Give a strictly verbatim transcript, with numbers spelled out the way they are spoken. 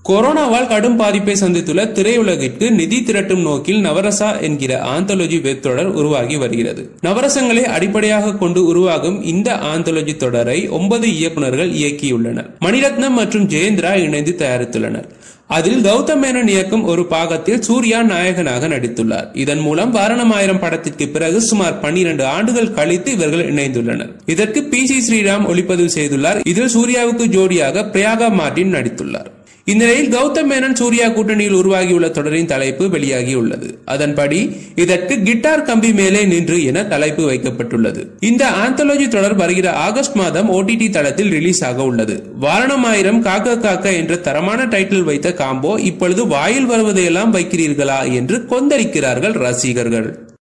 கொரோனாவால் கடும் பாதிப்பை சந்தித்துள்ள திரையுலகிற்கு நிதி திரட்டும் நோக்கில் நவரசா என்கிற ஆந்தாலஜி வெப் தொடர் உருவாகி வருகிறது. நவரசங்களை அடிப்படையாக கொண்டு உருவாகும் இந்த ஆந்தாலஜி தொடரை ஒன்பது இயக்குநர்கள் இயக்கியுள்ளனர். மணிரத்னம் மற்றும் ஜெயேந்திரா இணைந்து தயாரித்துள்ளனர். அதில் கௌதம் மேனன் இயக்கும் ஒரு பாகத்தில் சூர்யா நாயகனாக நடித்துள்ளார். இதன் மூலம் வாரணமாயிரம் படத்திற்கு பிறகு சுமார் பன்னிரண்டு ஆண்டுகள் கழித்து இவர்கள் இணைந்துள்ளனர். இதற்கு பி சி ஸ்ரீராம் ஒளிப்பதிவு செய்துள்ளார். இதில் சூர்யாவுக்கு ஜோடியாக பிரயாகா மார்டின் நடித்துள்ளார். இந்நிலையில் கௌதம் மேனன் சூர்யா கூட்டணியில் உருவாகியுள்ள தொடரின் தலைப்பு வெளியாகியுள்ளது. அதன்படி இதற்கு கிட்டார் கம்பி மேலே நின்று என தலைப்பு வைக்கப்பட்டுள்ளது. இந்த ஆந்தாலஜி தொடர் வருகிற ஆகஸ்ட் மாதம் ஓ டி டி தளத்தில் ரிலீஸ் ஆக உள்ளது. வாரணமாயிரம் காக்க காக்க என்ற தரமான டைட்டில் வைத்த காம்போ இப்பொழுது வாயில் வருவதையெல்லாம் வைக்கிறீர்களா என்று கொந்தளிக்கிறார்கள் ரசிகர்கள்.